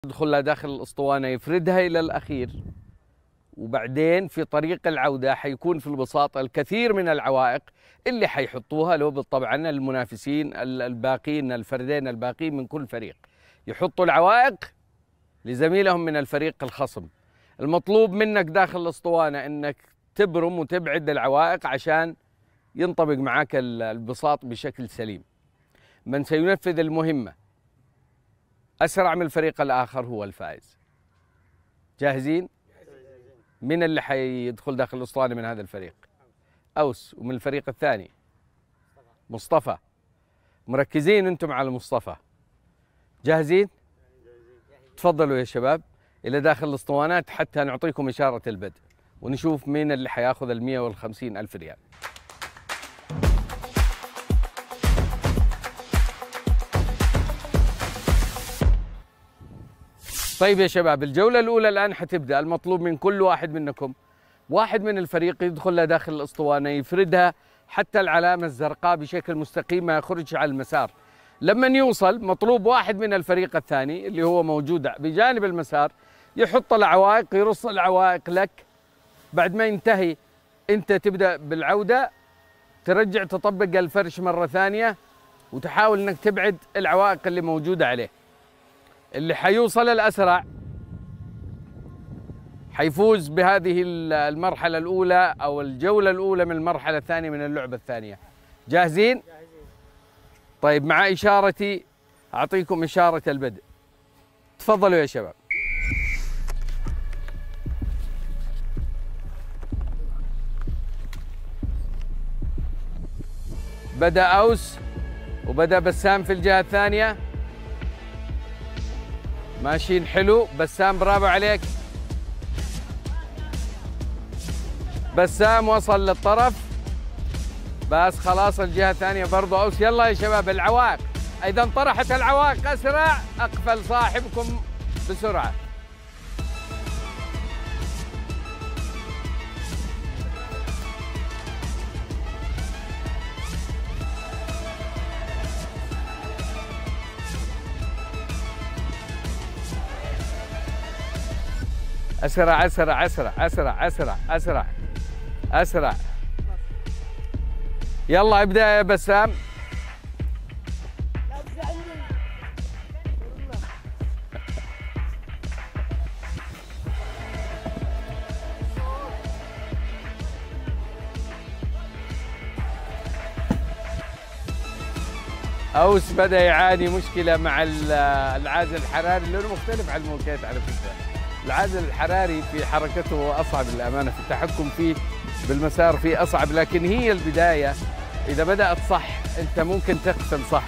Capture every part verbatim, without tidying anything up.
يدخل لها داخل الاسطوانه يفردها الى الاخير، وبعدين في طريق العوده حيكون في البساط الكثير من العوائق اللي حيحطوها له طبعا المنافسين الباقين، الفردين الباقين من كل فريق يحطوا العوائق لزميلهم من الفريق الخصم. المطلوب منك داخل الاسطوانه انك تبرم وتبعد العوائق عشان ينطبق معك البساط بشكل سليم. من سينفذ المهمه أسرع من الفريق الآخر هو الفائز. جاهزين؟ من اللي حيدخل داخل الأسطوانة من هذا الفريق؟ أوس. ومن الفريق الثاني؟ مصطفى. مركزين أنتم على مصطفى. جاهزين؟ تفضلوا يا شباب إلى داخل الأسطوانات حتى نعطيكم إشارة البدء ونشوف مين اللي حياخذ المئة وخمسين ألف ريال. طيب يا شباب، الجولة الأولى الآن حتبدأ. المطلوب من كل واحد منكم، واحد من الفريق يدخل له داخل الأسطوانة يفردها حتى العلامة الزرقاء بشكل مستقيم ما يخرجش على المسار. لما يوصل مطلوب واحد من الفريق الثاني اللي هو موجود بجانب المسار يحط العوائق، يرص العوائق لك. بعد ما ينتهي أنت تبدأ بالعودة، ترجع تطبق الفرش مرة ثانية وتحاول أنك تبعد العوائق اللي موجودة عليه. اللي حيوصل الأسرع حيفوز بهذه المرحلة الأولى أو الجولة الأولى من المرحلة الثانية من اللعبة الثانية. جاهزين؟ طيب، مع إشارتي أعطيكم إشارة البدء. تفضلوا يا شباب. بدأ أوس وبدأ بسام في الجهة الثانية. ماشيين حلو. بسام برافو عليك. بسام وصل للطرف، بس خلاص الجهة الثانية برضو أوس. يلا يا شباب العوائق، إذا انطرحت العوائق أسرع أقفل صاحبكم بسرعة. أسرع أسرع أسرع أسرع أسرع أسرع أسرع. يلا ابدأ يا بسام. أوس بدأ يعاني مشكلة مع العازل الحراري، لأنه مختلف عن الموكيت على فكرة. العازل الحراري في حركته أصعب للأمانة، في التحكم فيه بالمسار فيه أصعب، لكن هي البداية. إذا بدأت صح أنت ممكن تقفل صح.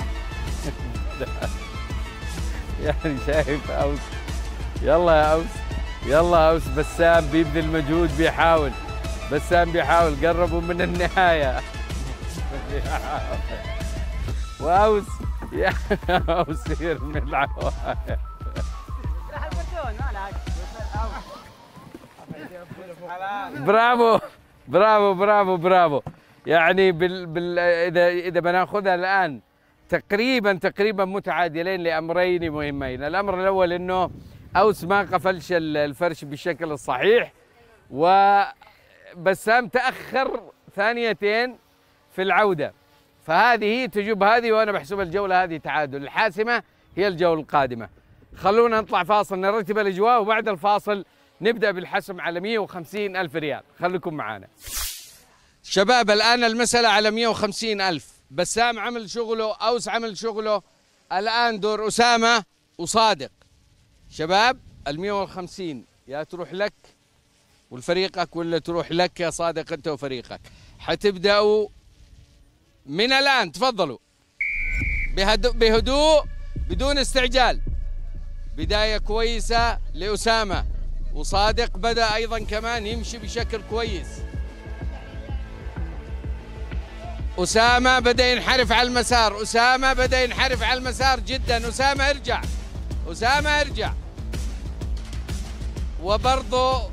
يعني شايف أوس؟ يلا يا أوس، يلا يا أوس. بسام بيبذل مجهود، بيحاول. بسام بيحاول، قربوا من النهاية. وأوس يا أوس يرمي العوائق. برافو برافو برافو برافو. يعني بال, بال اذا اذا بناخذها الان تقريبا تقريبا متعادلين لامرين مهمين. الامر الاول انه اوس ما قفلش الفرش بالشكل الصحيح، وبسام تاخر ثانيتين في العوده، فهذه تجوب هذه، وانا بحسب الجوله هذه تعادل. الحاسمه هي الجوله القادمه. خلونا نطلع فاصل نرتب الاجواء، وبعد الفاصل نبدأ بالحسم على مئة وخمسين ألف ريال. خليكم معانا شباب. الآن المسألة على مئة وخمسين ألف. بسام عمل شغله، أوس عمل شغله، الآن دور أسامة وصادق. شباب المئة وخمسين يا تروح لك والفريقك، ولا تروح لك يا صادق أنت وفريقك. حتبدأوا من الآن. تفضلوا بهدوء بهدوء بدون استعجال. بداية كويسة لأسامة، وصادق بدأ أيضا كمان يمشي بشكل كويس. أسامة بدأ ينحرف على المسار، أسامة بدأ ينحرف على المسار جدا. أسامة ارجع، أسامة ارجع. وبرضه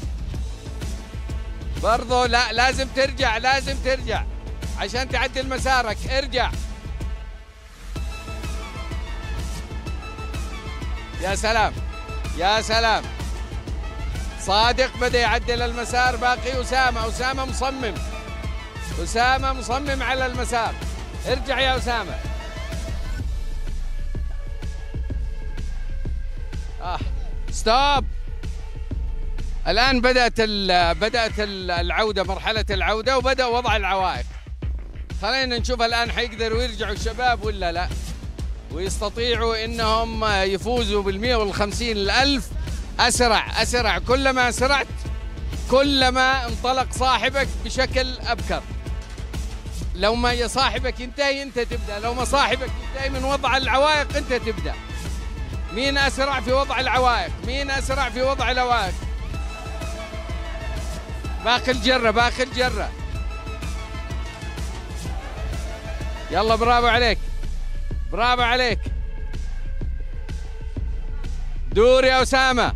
برضه لا، لازم ترجع، لازم ترجع عشان تعدل مسارك. ارجع. يا سلام. يا سلام. صادق بدأ يعدل المسار، باقي أسامة. أسامة مصمم، أسامة مصمم على المسار. ارجع يا أسامة. آه. ستوب. الآن بدأت بدأت العودة، مرحلة العودة، وبدأ وضع العوائق. خلينا نشوف الآن حيقدروا يرجعوا الشباب ولا لا، ويستطيعوا إنهم يفوزوا بالمئة والخمسين الألف أسرع أسرع. كلما سرعت كلما انطلق صاحبك بشكل أبكر. لو ما صاحبك ينتهي أنت تبدأ، لو ما صاحبك ينتهي من وضع العوائق أنت تبدأ. مين أسرع في وضع العوائق؟ مين أسرع في وضع العوائق؟ باقي الجرة، باقي الجرة. يلا برافو عليك، برافو عليك. دور يا أسامة.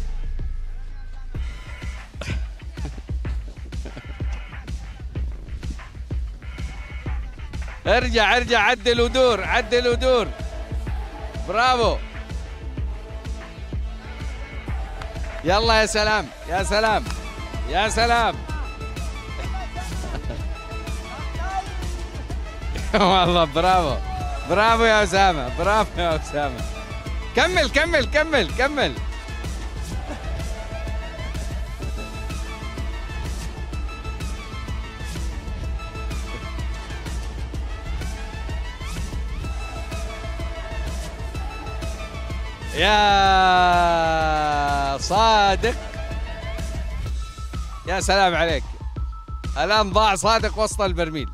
ارجع ارجع، عدل ودور، عدل ودور. برافو. يلا يا سلام، يا سلام، يا سلام. والله برافو، برافو يا أسامة، برافو يا أسامة. كمل كمل كمل كمل. يا صادق، يا سلام عليك. الآن ضاع صادق وسط البرميل.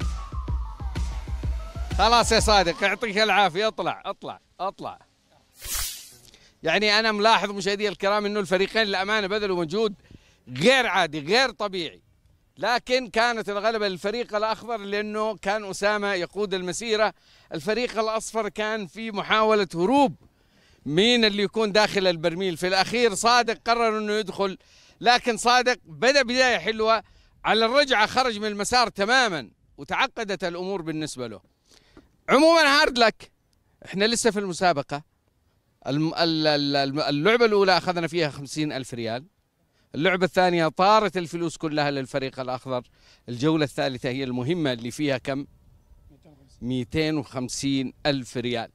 خلاص يا صادق، يعطيك العافية. اطلع اطلع اطلع. يعني أنا ملاحظ مشاهدي الكرام إنه الفريقين للأمانة بذلوا مجهود غير عادي، غير طبيعي، لكن كانت الغلبة للفريق الأخضر لأنه كان أسامة يقود المسيرة. الفريق الأصفر كان في محاولة هروب مين اللي يكون داخل البرميل. في الأخير صادق قرر إنه يدخل، لكن صادق بدأ بداية حلوة. على الرجعة خرج من المسار تماما وتعقدت الأمور بالنسبة له. عموما هارد لك، احنا لسه في المسابقة. اللعبة الأولى أخذنا فيها خمسين ألف ريال، اللعبة الثانية طارت الفلوس كلها للفريق الأخضر. الجولة الثالثة هي المهمة اللي فيها كم؟ مئتين وخمسين ألف ريال.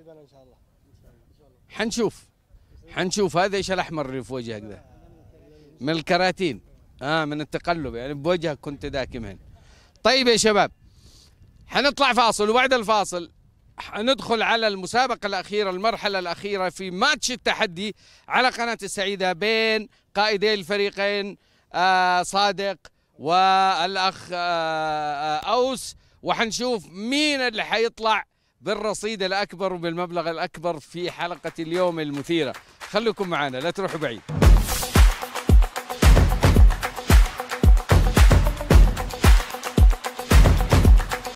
حنشوف حنشوف هذا ايش الأحمر اللي في وجهك ده؟ من الكراتين، اه من التقلب، يعني بوجهك كنت داكمهن. طيب يا شباب، حنطلع فاصل، وبعد الفاصل حندخل على المسابقة الأخيرة، المرحلة الأخيرة في ماتش التحدي على قناة السعيدة بين قائدي الفريقين آه صادق والأخ آه أوس، وحنشوف مين اللي حيطلع بالرصيد الأكبر وبالمبلغ الأكبر في حلقة اليوم المثيرة. خليكم معنا، لا تروحوا بعيد.